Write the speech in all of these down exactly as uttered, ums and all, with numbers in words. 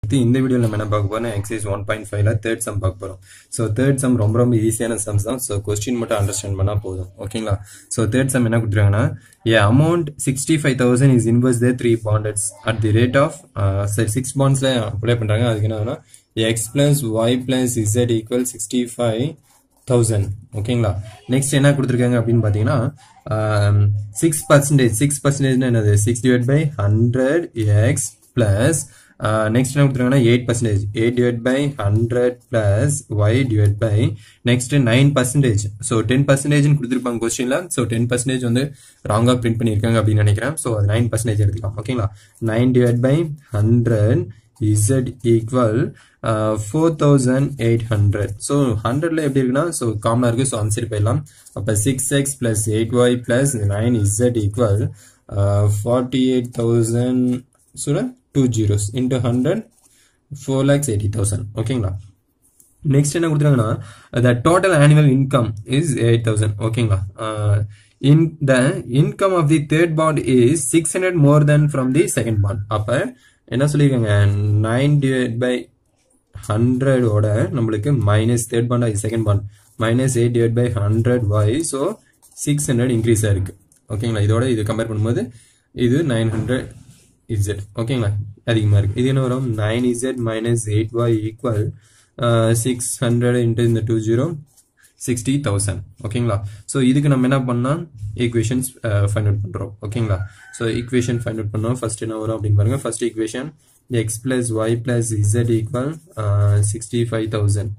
இந்த வீடியோல நம்ம என்ன பார்க்க போறோம்னா exercise one point five ல third sum பார்க்க போறோம். So third sum ரொம்ப ரொம்ப ஈஸியான sums தான். So question மட்டும் அண்டர்ஸ்டாண்ட் பண்ணா போதும். ஓகேங்களா? So third sum என்ன கொடுத்திருக்காங்கன்னா a amount sixty-five thousand is inverse the three bonds at the rate of uh, six bondsல அப்ளை பண்றாங்க. அதுக்கு என்னன்னா x plus y plus z equal sixty-five thousand. ஓகேங்களா? நெக்ஸ்ட் என்ன கொடுத்திருக்காங்க அப்படினு பாத்தீங்கன்னா six percent six percent என்னது six divided by one hundred x plus Uh, next என்ன கொடுத்திருக்காங்கன்னா eight percent eight divided by one hundred plus y divided by next nine percent so ten percent னு கொடுத்திருப்பாங்க क्वेश्चनல so ten percent வந்து ராங்கா print பண்ணிருக்காங்க அப்படி நினைக்கிறேன் so அது nine percent எடுத்துக்கலாம் ஓகேங்களா nine divided by one hundred z equal uh, four thousand eight hundred so one hundred ல எப்படி இருக்குனா so காமனா இருக்கு so ஆன்சர் போயிடலாம் அப்ப six x plus eight y plus nine z equal uh, forty-eight thousand so two zeros into one hundred four lakhs eighty thousand ஓகேங்களா next என்ன கொடுத்திருக்காங்கன்னா the total annual income is eight thousand ஓகேங்களா in the income of the third bond is six hundred more than from the second bond அப்ப என்ன சொல்லிருக்காங்க nine divided by one hundred ஓட நமக்கு minus third bond is second bond minus eight divided by one hundred y so six hundred increase ஆயிருக்கு ஓகேங்களா இதோட இது compare பண்ணும்போது இது nine hundred z ஓகேங்களா அதிகமா இருக்கு இது என்ன வரும் nine z minus eight y equal uh, six hundred into இந்த two zero sixty thousand ஓகேங்களா சோ இதுக்கு நம்ம என்ன பண்ணா ஈக்குவேஷன்ஸ் ஃபைண்ட் அவுட் பண்றோம் ஓகேங்களா சோ ஈக்குவேஷன் ஃபைண்ட் அவுட் பண்ணோம் ஃபர்ஸ்ட் என்ன வரும் அப்படினு பாருங்க first equation x plus y plus z equal uh, sixty-five thousand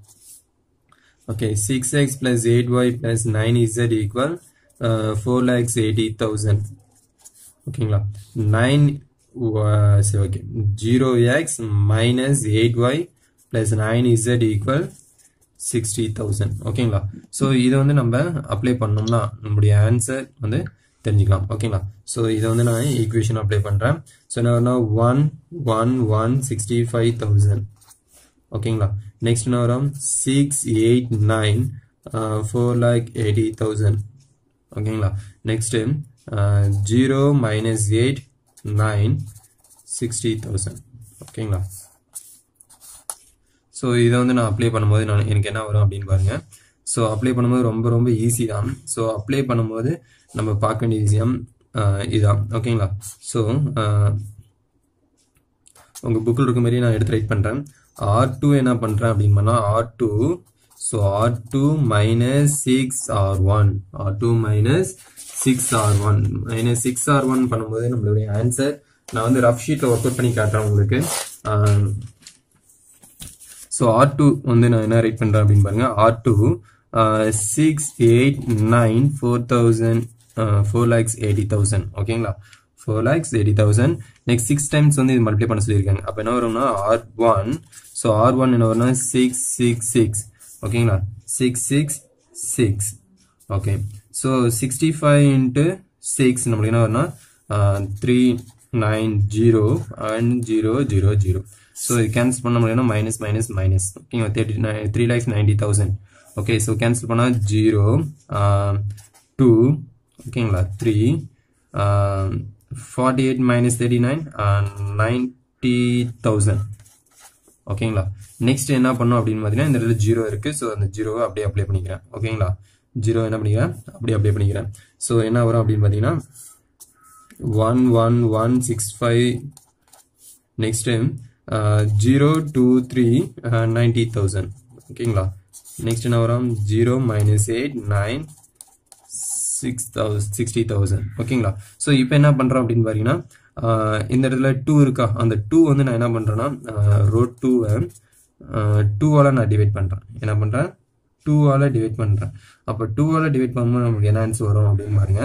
okay six x plus eight y plus nine z equal uh, four lakhs eighty thousand ஓகேங்களா nine Uh, so okay zero x minus eight y plus nine z equal sixty thousand ஓகேங்களா so இத வந்து நம்ம apply பண்ணோம்னா நம்மளுடைய answer வந்து தெரிஞ்சிக்கலாம் ஓகேங்களா சோ இத வந்து நான் ஈக்குவேஷன் அப்ளை பண்றேன் சோ என்ன வரும் one one one sixty-five thousand ஓகேங்களா நெக்ஸ்ட் என்ன வரும் six eight nine uh, four lakh eighty thousand ஓகேங்களா next uh, zero minus eight nine sixty thousand ஓகேங்களா சோ இத வந்து நான் அப்ளை பண்ணும்போது நான் எனக்கு என்ன வரும் அப்படினு பாருங்க சோ அப்ளை பண்ணும்போது ரொம்ப ரொம்ப ஈஸி தான் சோ அப்ளை பண்ணும்போது நம்ம பார்க்க வேண்டிய விஷயம் இதான் ஓகேங்களா சோ உங்க புக்ல இருக்க மாதிரி நான் எடுத்து ரைட் பண்றேன் R two என்ன பண்றேன் அப்படினு பண்ணா R two so R two minus six R one R two minus six R one minus six R one பண்ணும்போது நம்மளுடைய ஆன்சர் நான் வந்து ரஃப் ஷீட்ல வொர்க் அவுட் பண்ணி காட்டுறேன் உங்களுக்கு சோ R two வந்து நான் என்ன ரைட் பண்றேன் அப்படினு பாருங்க R two six eight nine four thousand four lakhs eighty thousand ஓகேங்களா four lakhs eighty thousand next six times வந்து இது மல்டிப்ளை பண்ண சொல்லிருக்காங்க அப்ப என்ன வரும்னா R one so R one என்ன வரும்னா six six six ஓகேங்களா six six six okay so sixty-five into six நமக்கு என்ன வரும்னா three ninety and zero zero zero so இது கேன்சல் பண்ண முடியும்னா minus minus minus ஓகேங்களா three lakhs ninety thousand okay so cancel பண்ணா zero uh, two ஓகேங்களா three uh, forty-eight minus thirty-nine uh, ninety thousand ஓகேங்களா நெக்ஸ்ட் என்ன பண்ணோம் அப்படின்னு பாத்தீங்கன்னா இந்த இடத்துல ஜீரோ இருக்கு சோ அந்த ஜீரோவை அப்படியே அப்ளை பண்ணிக்கிறேன் ஓகேங்களா ஜீரோ என்ன பண்ணிக்கிறேன் அப்படியே அப்ளை பண்ணிக்கிறேன் சோ என்ன வரும் அப்படின்னு பாத்தீங்கன்னா one one one six five next time uh, zero two three uh, ninety thousand ஓகேங்களா நெக்ஸ்ட் என்ன வரும் zero minus eight nine six thousand sixty thousand ஓகேங்களா சோ இப்போ என்ன பண்றோம் அப்படின்னு பாத்தீங்கன்னா இந்த இடத்துல two இருக்கா அந்த two வந்து நான் என்ன பண்றேன்னா ரோ two two ஆல நான் டிவைட் பண்றேன் என்ன பண்றேன் two ஆல டிவைட் பண்றேன் அப்ப two ஆல டிவைட் பண்ணும்போது நமக்கு என்ன ஆன்சர் வரும் அப்படின்னு பாருங்க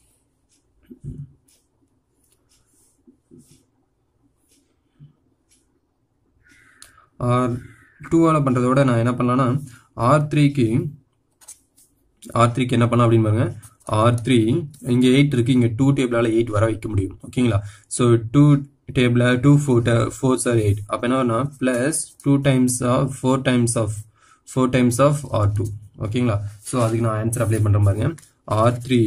two ஆல பண்றதோட நான் என்ன பண்ணலாம்னா R three க்கு R three க்கு என்ன பண்ணலாம் அப்படின்னு பாருங்க R three இங்க eight இருக்கு இங்க two டேபிளால eight வர வைக்க முடியும் ஓகேங்களா சோ two டேபிள்ல two fours are eight அப்ப என்ன வரும்னா plus two times of four times of four times of R two ஓகேங்களா சோ அதுக்கு நான் ஆன்சர் அப்ளை பண்றேன் பாருங்க R three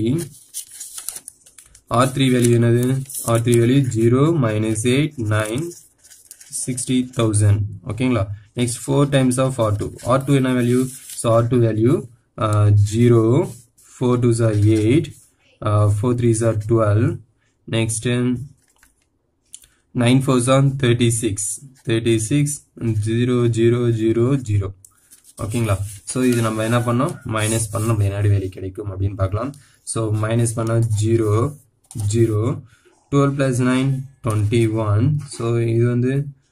R three value என்னது R three value zero minus eight nine sixty thousand. ஓகேங்களா. Next four times of R two. R two என்ன value? So R two value uh, zero, four twos are eight, uh, four threes are twelve. Next um, nine fours are thirty-six, thirty-six, zero, zero, zero, zero. ஓகேங்களா. So இது நம்ம என்ன பண்ணோம், minus பண்ண நம்ம என்னடி value கிடைக்கும் அப்படின்னு பார்க்கலாம். ஸோ மைனஸ் பண்ண zero zero, twelve plus nine twenty one. So இது வந்து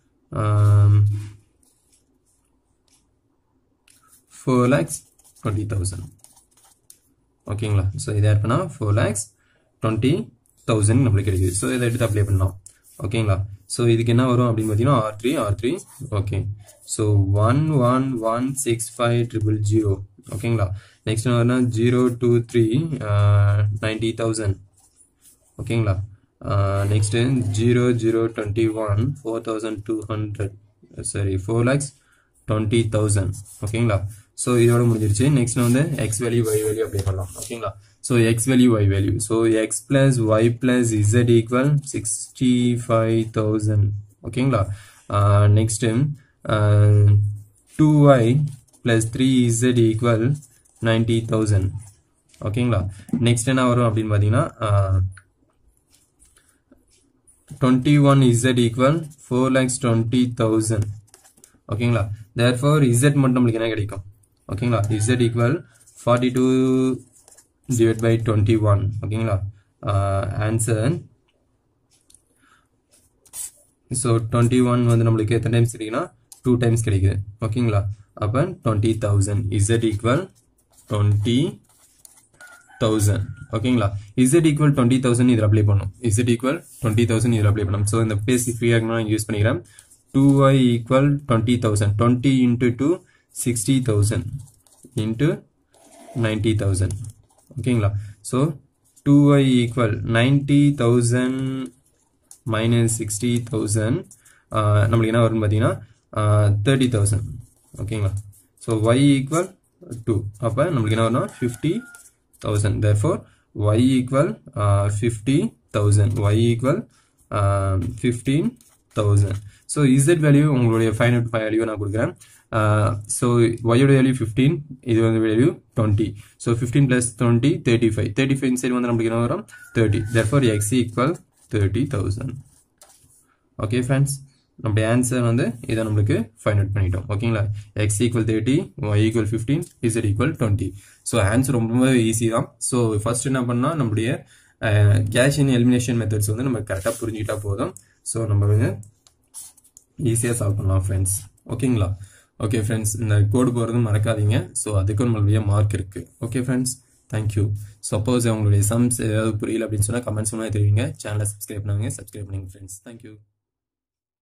ஃபோர் லேக்ஸ் டுவெண்ட்டி தௌசண்ட். ஓகேங்களா. ஸோ இதை ஆட் பண்ணால் ஃபோர் லேக்ஸ் டுவெண்ட்டி தௌசண்ட் நம்மளுக்கு கிடைக்குது. ஸோ இதை எடுத்து அப்ளை பண்ணலாம். ஓகேங்களா. ஸோ இதுக்கு என்ன வரும் அப்படின்னு பார்த்தீங்கன்னா R three R three okay. So one one one six five triple zero. ஓகேங்களா. நெக்ஸ்ட் என்ன வரும்னா zero two three ninety thousand. ஓகேங்களா. Next zero zero twenty one four thousand two hundred sorry four lakhs twenty thousand. ஓகேங்களா. So இதோட முடிஞ்சிருச்சு. Next வந்து x value y value apply பண்ணலாம். ஓகேங்களா. So x value y value. So x plus y plus z equal sixty-five thousand. Okay la. Uh, next time uh, two y plus three z equal ninety thousand. Okay la. Next என்ன வரும் அப்படின்னு பார்த்தீங்கன்னா twenty-one z equal four lakhs twenty thousand. ஓகேங்களா. therefore z மட்டும் நம்மளுக்கு என்ன கிடைக்கும். ஓகேங்களா. z equal forty-two divided by twenty-one. ஓகேங்களா. answer so twenty-one வந்து நம்மளுக்கு எத்தனை டைம்ஸ் கிடைக்குன்னா two டைம்ஸ் கிடைக்குது. ஓகேங்களா. அப்ப twenty thousand z equal twenty thousand. ஓகேங்களா. z equal twenty thousand இதில் அப்ளை பண்ணும். z equal twenty thousand இதில் அப்ளை பண்ணும். ஸோ இந்த பேஸ் ஃப்ரீயாக நான் யூஸ் பண்ணிக்கிறேன். two y equal twenty thousand. twenty into two sixty thousand into ninety thousand. ஓகேங்களா. So two y equal ninety thousand minus sixty thousand நம்மளுக்கு என்ன வரும்னு பார்த்தீங்கன்னா தேர்ட்டி தௌசண்ட். ஓகேங்களா. ஸோ y ஈக்குவல் டூ அப்போ நம்மளுக்கு என்ன வரும்னா fifty thousand. Therefore y equal fifty thousand y equal fifteen thousand. So z value உங்களுடைய ஃபைவ் நாட் ஃபைவ் வேல்யூ நான் கொடுக்குறேன். ஸோ ஒயோட வேல்யூ ஃபிஃப்டீன், இது வந்து value twenty. So fifteen plus twenty thirty five thirty five side வந்து நம்மளுக்கு என்ன வரும் thirty. Therefore x equal thirty thousand. Okay friends, நம்மளுடைய ஆன்சர் வந்து இதை நம்மளுக்கு ஃபைண்ட் அவுட் பண்ணிட்டோம். ஓகேங்களா. X equal thirty, y equal fifteen, z equal twenty. So answer ரொம்ப ஈஸி தான். ஸோ ஃபர்ஸ்ட் என்ன பண்ணால் நம்மளுடைய கேஷ் இன் எலிமினேஷன் மெத்தட்ஸ் வந்து நம்ம கரெக்டாக புரிஞ்சுக்கிட்டா போதும். ஸோ நம்ம வந்து ஈஸியாக சால்வ் பண்ணலாம் ஃப்ரெண்ட்ஸ். ஓகேங்களா. ஓகே ஃப்ரெண்ட்ஸ், இந்த கோடு போகிறதும் மறக்காதீங்க. ஸோ அதுக்கும் நம்மளுடைய மார்க் இருக்குது. Okay friends, thank you. சப்போஸ் உங்களுடைய சம்ஸ் ஏதாவது புரியல அப்படின்னு சொன்னால் கமெண்ட்ஸ் மூலமாக தெரிவிங்க. சேனலை சப்ஸ்கிரைப் பண்ணுங்க. சப்ஸ்கிரைப் பண்ணுங்க ஃப்ரெண்ட்ஸ். தேங்க்யூ.